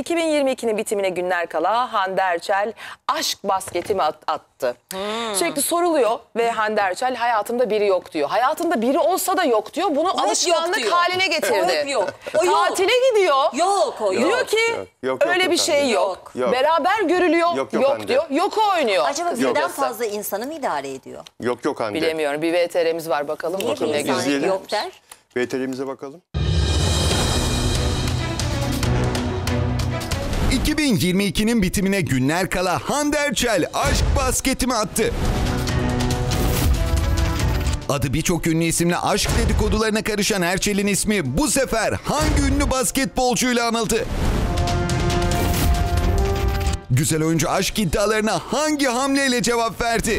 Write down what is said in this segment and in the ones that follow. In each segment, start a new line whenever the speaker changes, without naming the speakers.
2022'nin bitimine günler kala Hande Erçel aşk basketi mi attı? Sürekli soruluyor ve Hande Erçel hayatımda biri yok diyor. Hayatında biri olsa da yok diyor. Bunu alışkanlık haline getirdi.
O yok. O yok.
Tatile gidiyor.
Yok o yok.
Diyor ki
yok,
öyle bir şey yok.
Yok.
Beraber görülüyor.
Yok
diyor. Yok oynuyor.
Acaba birden fazla insanı mı idare ediyor?
Yok Hande.
Bilemiyorum. Bir VTR'miz var bakalım.
Niye bir insan yok der?
VTR'imize bakalım.
2022'nin bitimine günler kala Hande Erçel aşk basketimi attı. Adı birçok ünlü isimle aşk dedikodularına karışan Erçel'in ismi bu sefer hangi ünlü basketbolcuyla anıldı? Güzel oyuncu aşk iddialarına hangi hamleyle cevap verdi?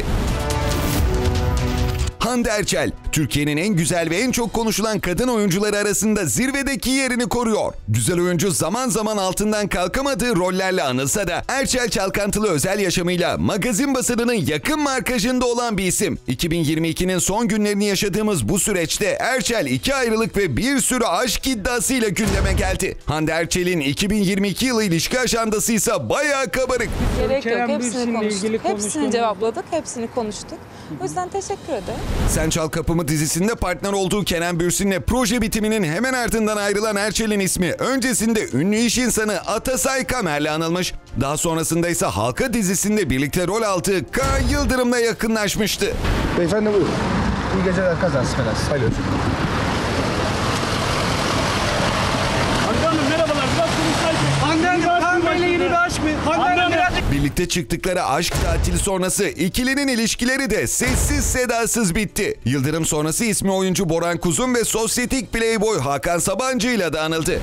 Hande Erçel, Türkiye'nin en güzel ve en çok konuşulan kadın oyuncuları arasında zirvedeki yerini koruyor. Güzel oyuncu zaman zaman altından kalkamadığı rollerle anılsa da Erçel çalkantılı özel yaşamıyla magazin basınının yakın markajında olan bir isim. 2022'nin son günlerini yaşadığımız bu süreçte Erçel 2 ayrılık ve bir sürü aşk iddiasıyla gündeme geldi. Hande Erçel'in 2022 yılı ilişki ajandası ise bayağı kabarık.
Gerek yok. Hepsini konuştuk. Hepsini cevapladık. Hepsini konuştuk. O yüzden teşekkür ederim.
Sen Çal Kapımı dizisinde partner olduğu Kenan Bürsin'le proje bitiminin hemen ardından ayrılan Erçel'in ismi öncesinde ünlü iş insanı Atasay Kamer'le anılmış. Daha sonrasında ise Halka dizisinde birlikte rol aldığı Kaan Yıldırım'la yakınlaşmıştı.
Beyefendi buyurun. İyi geceler, kazası belası. Alo.
Hande Hanım merhabalar. Biraz konuşsaydık. Hande Hanım, Kaan Bey'le yeni bir aşk mı? Hande Hanım.
Birlikte çıktıkları aşk tatili sonrası ikilinin ilişkileri de sessiz sedasız bitti. Yıldırım sonrası ismi oyuncu Boran Kuzun ve sosyetik playboy Hakan Sabancı ile de anıldı.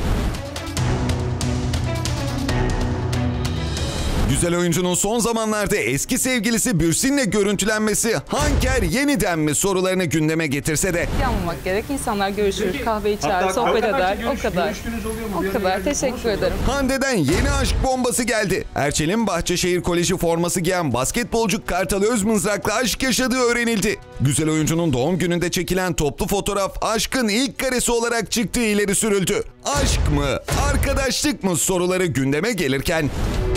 Güzel oyuncunun son zamanlarda eski sevgilisi Bürsin'le görüntülenmesi Hanker yeniden mi sorularını gündeme getirse de
Yanmamak gerek. İnsanlar görüşür, kahve içer, sohbet eder. O kadar. O kadar. Teşekkür ederim.
Hande'den yeni aşk bombası geldi. Erçel'in Bahçeşehir Koleji forması giyen basketbolcu Kartal Özmızrak'la aşk yaşadığı öğrenildi. Güzel oyuncunun doğum gününde çekilen toplu fotoğraf aşkın ilk karesi olarak çıktığı ileri sürüldü. Aşk mı, arkadaşlık mı soruları gündeme gelirken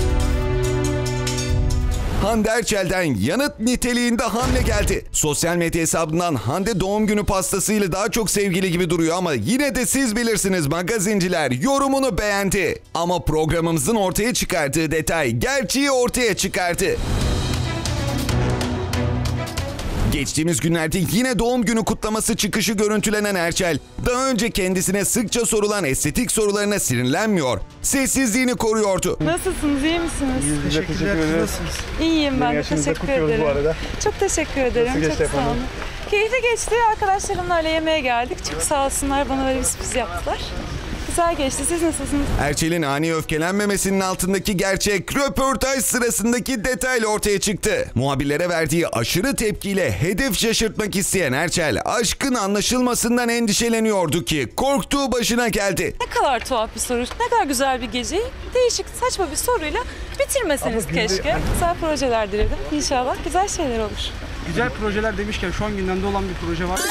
Hande Erçel'den yanıt niteliğinde hamle geldi. Sosyal medya hesabından Hande doğum günü pastasıyla daha çok sevgili gibi duruyor ama yine de siz bilirsiniz magazinciler yorumunu beğendi. Ama programımızın ortaya çıkardığı detay gerçeği ortaya çıkardı. Geçtiğimiz günlerde yine doğum günü kutlaması çıkışı görüntülenen Erçel, daha önce kendisine sıkça sorulan estetik sorularına sinirlenmiyor, sessizliğini koruyordu.
Nasılsınız? İyi misiniz?
Teşekkürler. Nasılsınız?
İyiyim ben de. Teşekkür ederim.
Bu arada.
Çok teşekkür ederim.
Nasıl geçti
Çok sağ olun. Keyifli geçti. Arkadaşlarımla öyle yemeğe geldik. Çok sağ olsunlar. Bana öyle bir sürpriz yaptılar. Güzel geçti. Siz nasılsınız?
Erçel'in ani öfkelenmemesinin altındaki gerçek röportaj sırasındaki detayla ortaya çıktı. Muhabirlere verdiği aşırı tepkiyle hedef şaşırtmak isteyen Erçel, aşkın anlaşılmasından endişeleniyordu ki korktuğu başına geldi.
Ne kadar tuhaf bir soru. Ne kadar güzel bir geceyi değişik, saçma bir soruyla bitirmeseniz keşke. Güzel projeler diledim. İnşallah güzel şeyler olur.
Güzel projeler demişken şu an gündemde olan bir proje var.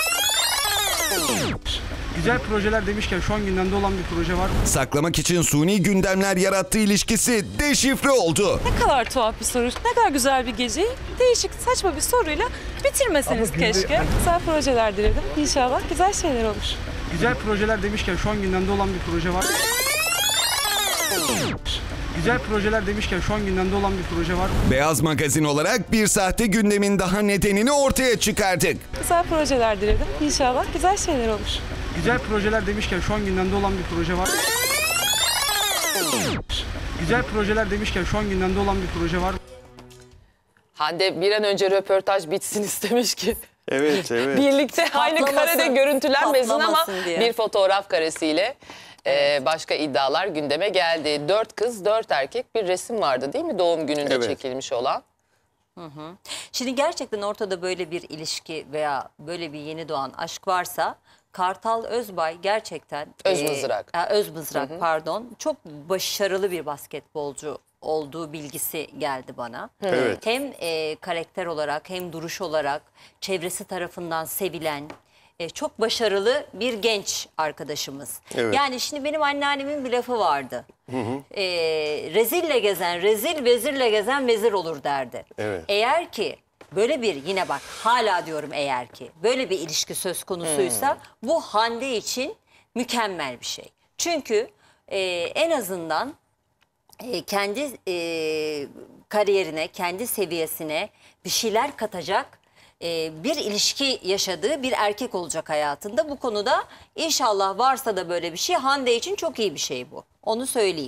Güzel projeler demişken şu an gündemde olan bir proje var.
Saklamak için suni gündemler yarattığı ilişkisi deşifre oldu.
Ne kadar tuhaf bir soru. Ne kadar güzel bir geceyi değişik, saçma bir soruyla bitirmeseniz keşke. Güzel projeler diledim. İnşallah güzel şeyler olur.
Güzel projeler demişken şu an gündemde olan bir proje var. Güzel projeler demişken şu an gündemde olan bir proje var.
Beyaz Magazin olarak bir sahte gündemin daha nedenini ortaya çıkardık.
Güzel projeler diledim. İnşallah güzel şeyler olur.
Güzel projeler demişken şu an gündemde olan bir proje var. Güzel projeler demişken şu an gündemde olan bir proje var.
Hande bir an önce röportaj bitsin istemiş ki.
Evet.
Birlikte aynı karede görüntülenmesin ama
patlamasın diye.
bir fotoğraf karesiyle başka iddialar gündeme geldi. 4 kız 4 erkek bir resim vardı değil mi doğum gününde çekilmiş olan?
Şimdi gerçekten ortada böyle bir ilişki veya böyle bir yeni doğan aşk varsa Kartal Özbay gerçekten Özmızrak pardon, çok başarılı bir basketbolcu olduğu bilgisi geldi bana.
Evet.
Hem karakter olarak hem duruş olarak çevresi tarafından sevilen, çok başarılı bir genç arkadaşımız.
Evet.
Yani şimdi benim anneannemin bir lafı vardı. Rezille gezen rezil, vezirle gezen vezir olur derdi.
Evet.
Eğer ki böyle bir, yine bak hala diyorum eğer ki böyle bir ilişki söz konusuysa bu Hande için mükemmel bir şey. Çünkü en azından kendi kariyerine, kendi seviyesine bir şeyler katacak bir ilişki yaşadığı bir erkek olacak hayatında. Bu konuda inşallah varsa da böyle bir şey, Hande için çok iyi bir şey bu. Onu söyleyeyim.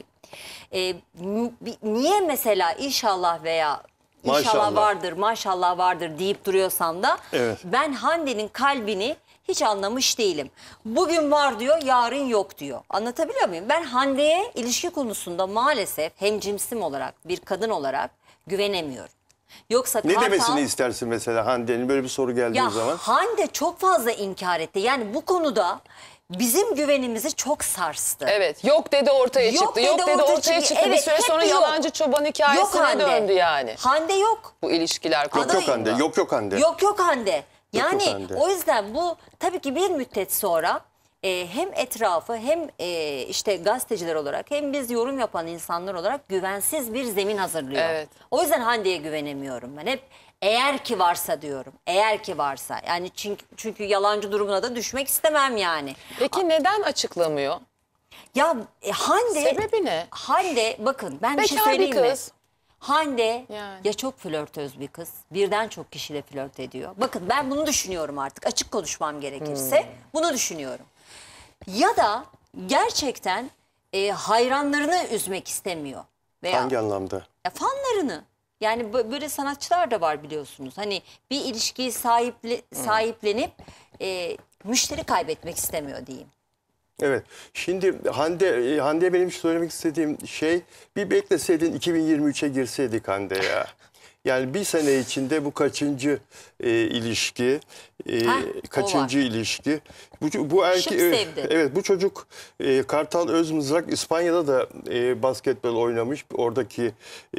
Niye mesela inşallah veya İnşallah
Maşallah.
vardır, maşallah vardır deyip duruyorsam da
Evet.
ben Hande'nin kalbini hiç anlamış değilim. Bugün var diyor, yarın yok diyor. Anlatabiliyor muyum? Ben Hande'ye ilişki konusunda maalesef hemcinsim olarak, bir kadın olarak güvenemiyorum. Yoksa
Ne
Kartal,
demesini istersin mesela Hande'nin böyle bir soru geldiği
ya
zaman?
Hande çok fazla inkar etti. Yani bu konuda bizim güvenimizi çok sarstı.
Evet, yok dedi ortaya çıktı. Yok dedi ortaya çıktı. Bir
Evet,
süre
hep
sonra
yok.
yalancı çoban
Yok
hikayesine
Hande.
döndü yani.
Hande yok.
Bu ilişkiler
Yok
konusunda.
yok Hande, yok Hande.
Yok Hande. Yani
yok Hande.
o yüzden bu tabii ki bir müddet sonra hem etrafı hem işte gazeteciler olarak hem biz yorum yapan insanlar olarak güvensiz bir zemin hazırlıyor.
Evet.
O yüzden Hande'ye güvenemiyorum ben. Hep eğer ki varsa diyorum. Eğer ki varsa. Yani çünkü yalancı durumuna da düşmek istemem yani.
Peki neden açıklamıyor?
Ya Hande...
Sebebi ne?
Hande bakın ben bir şey
Bekar bir
söyleyeyim mi?
kız.
Hande
Yani.
ya çok flörtöz bir kız. Birden çok kişiyle flört ediyor. Bakın ben bunu düşünüyorum artık. Açık konuşmam gerekirse bunu düşünüyorum. Ya da gerçekten hayranlarını üzmek istemiyor. Veya
Hangi anlamda?
fanlarını. Yani böyle sanatçılar da var biliyorsunuz. Hani bir ilişkiyi sahiplenip müşteri kaybetmek istemiyor diyeyim.
Evet. Şimdi Hande benim söylemek istediğim şey, bir bekleseydin 2023'e girseydik Hande ya. Yani bir sene içinde bu kaçıncı ilişki, kaçıncı ilişki. Bu erkek,
Şıp sevdi.
evet, bu çocuk Kartal Özmızrak İspanya'da da basketbol oynamış. Oradaki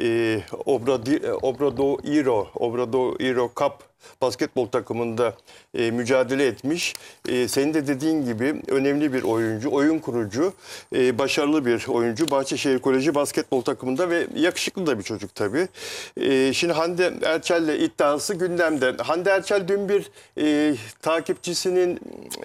Obradoiro Cup basketbol takımında mücadele etmiş. Senin de dediğin gibi önemli bir oyuncu, oyun kurucu, başarılı bir oyuncu. Bahçeşehir Koleji basketbol takımında ve yakışıklı da bir çocuk tabii. Şimdi Hande Erçel'le iddiası gündemde. Hande Erçel dün bir takipçisinin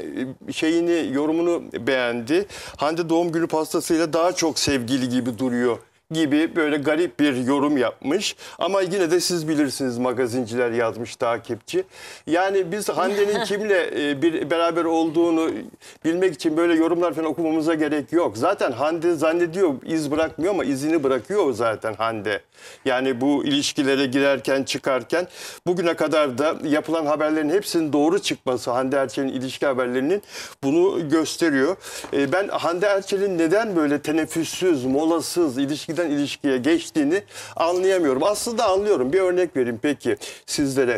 yorumunu beğendi. Hande doğum günü pastasıyla daha çok sevgili gibi duruyor gibi böyle garip bir yorum yapmış. Ama yine de siz bilirsiniz, magazinciler yazmış, takipçi. Yani biz Hande'nin kimle beraber olduğunu bilmek için böyle yorumlar falan okumamıza gerek yok. Zaten Hande zannediyor iz bırakmıyor ama izini bırakıyor zaten Hande. Yani bu ilişkilere girerken çıkarken bugüne kadar da yapılan haberlerin hepsinin doğru çıkması, Hande Erçel'in ilişki haberlerinin bunu gösteriyor. Ben Hande Erçel'in neden böyle teneffüssüz, molasız ilişkiden ilişkiye geçtiğini anlayamıyorum. Aslında anlıyorum. Bir örnek vereyim peki sizlere.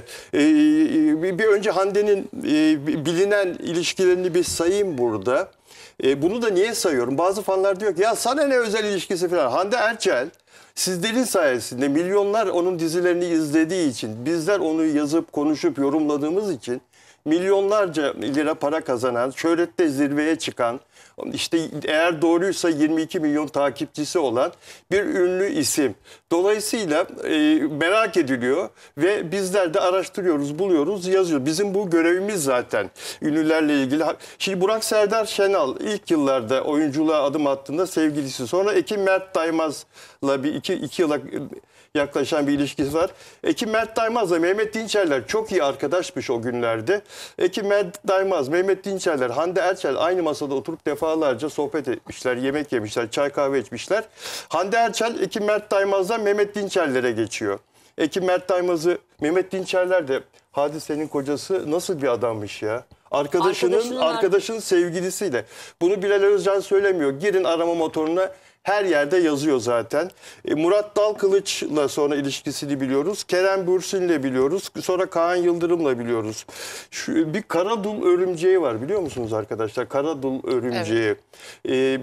Bir önce Hande'nin bilinen ilişkilerini bir sayayım burada. Bunu da niye sayıyorum? Bazı fanlar diyor ki ya sana ne özel ilişkisi falan. Hande Erçel sizlerin sayesinde, milyonlar onun dizilerini izlediği için, bizler onu yazıp konuşup yorumladığımız için milyonlarca lira para kazanan, şöhrette zirveye çıkan, işte eğer doğruysa 22 milyon takipçisi olan bir ünlü isim. Dolayısıyla merak ediliyor ve bizler de araştırıyoruz, buluyoruz, yazıyoruz. Bizim bu görevimiz zaten ünlülerle ilgili. Şimdi Burak Serdar Şenal ilk yıllarda oyunculuğa adım attığında sevgilisi. Sonra Ekim Mert Daimaz'la bir iki yıla yaklaşan bir ilişkisi var. Ekim Mert Daimaz'la Mehmet Dinçerler çok iyi arkadaşmış o günlerde. Ekim Mert Daimaz, Mehmet Dinçerler, Hande Erçel aynı masada oturup defalarca sohbet etmişler, yemek yemişler, çay kahve içmişler. Hande Erçel, Ekim Mert Daimaz'dan Mehmet Dinçerler'e geçiyor. Ekim Mert Daimaz'ı, Mehmet Dinçerler de Hadise'nin kocası nasıl bir adammış ya. Arkadaşının sevgilisiyle. Bunu Bilal Özcan söylemiyor. Girin arama motoruna, her yerde yazıyor zaten. Murat Dalkılıç'la sonra ilişkisini biliyoruz. Kerem Bürsin'le biliyoruz. Sonra Kaan Yıldırım'la biliyoruz. Bir Karadul örümceği var, biliyor musunuz arkadaşlar? Karadul örümceği. Evet.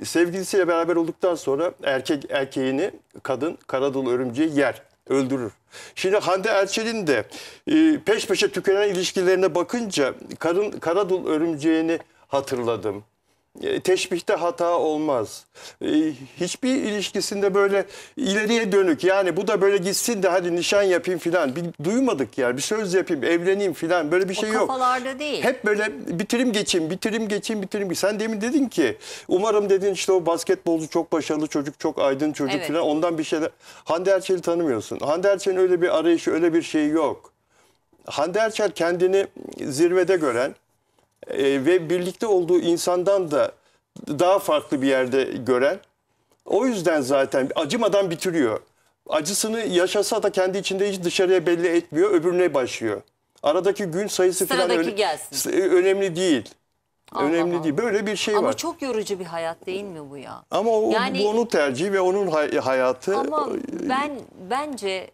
Sevgilisiyle beraber olduktan sonra erkeğini kadın Karadul örümceği yer, öldürür. Şimdi Hande Erçel'in de peş peşe tükenen ilişkilerine bakınca Karadul örümceğini hatırladım. Teşbihte hata olmaz. Hiçbir ilişkisinde böyle ileriye dönük, yani bu da böyle gitsin de hadi nişan yapayım filan. Duymadık yani, bir söz yapayım, evleneyim filan, böyle bir şey yok.
O kafalarda değil.
Hep böyle bitirim geçeyim. Sen demin dedin ki umarım dedin işte o basketbolcu çok başarılı çocuk, çok aydın çocuk
Evet.
filan, ondan bir şeyler. Hande Erçel'i tanımıyorsun. Hande Erçel'in öyle bir arayışı, öyle bir şeyi yok. Hande Erçel kendini zirvede gören ve birlikte olduğu insandan da daha farklı bir yerde gören, o yüzden zaten acımadan bitiriyor. Acısını yaşasa da kendi içinde hiç dışarıya belli etmiyor, öbürüne başlıyor. Aradaki gün sayısı falan
Sıradaki gelsin.
önemli değil.
Allah
Önemli
Allah.
değil. Böyle bir şey
Ama
var.
çok yorucu bir hayat değil mi bu ya?
Ama bu onun tercihi ve onun hayatı.
Ama bence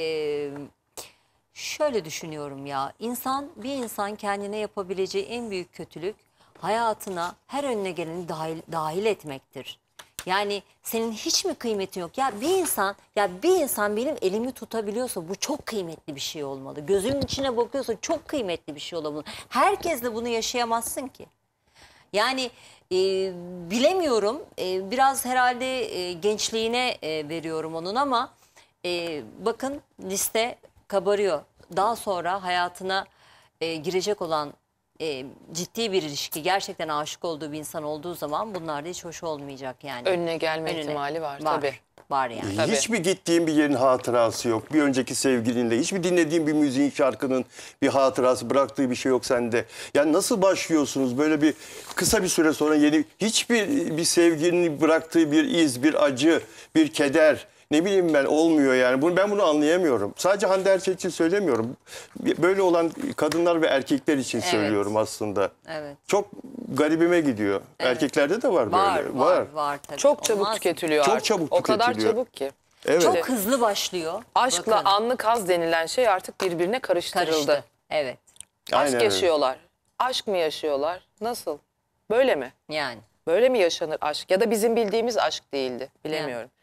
şöyle düşünüyorum ya. Bir insan kendine yapabileceği en büyük kötülük hayatına her önüne geleni dahil etmektir. Yani senin hiç mi kıymetin yok? Ya bir insan benim elimi tutabiliyorsa bu çok kıymetli bir şey olmalı. Gözümün içine bakıyorsa çok kıymetli bir şey olmalı. Herkes de bunu yaşayamazsın ki. Yani bilemiyorum, biraz herhalde gençliğine veriyorum onun ama bakın liste kabarıyor. Daha sonra hayatına girecek olan ciddi bir ilişki, gerçekten aşık olduğu bir insan olduğu zaman bunlar da hiç hoş olmayacak yani.
Önüne gelme ihtimali var tabii.
Var yani.
Tabii.
Hiçbir gittiğin bir yerin hatırası yok. Bir önceki sevgilinle, hiçbir dinlediğin bir müziğin, şarkının bir hatırası, bıraktığı bir şey yok sende. Yani nasıl başlıyorsunuz böyle bir kısa bir süre sonra hiçbir sevgilinin bıraktığı bir iz, bir acı, bir keder, ne bileyim ben, olmuyor yani. Ben bunu anlayamıyorum. Sadece Hande Erçel için söylemiyorum. Böyle olan kadınlar ve erkekler için söylüyorum aslında.
Evet.
Çok garibime gidiyor. Evet. Erkeklerde de var böyle.
Var tabii.
Çok çabuk tüketiliyor
Çok
artık.
çabuk
O kadar
tüketiliyor.
çabuk ki.
Evet.
Çok hızlı başlıyor.
Aşkla
Bakın,
anlık haz denilen şey artık birbirine karıştırıldı.
karıştı. Evet.
Aynen
Aşk
öyle.
yaşıyorlar. Aşk mı yaşıyorlar? Nasıl? Böyle mi?
Yani.
Böyle mi yaşanır aşk? Ya da bizim bildiğimiz aşk değildi. Bilemiyorum.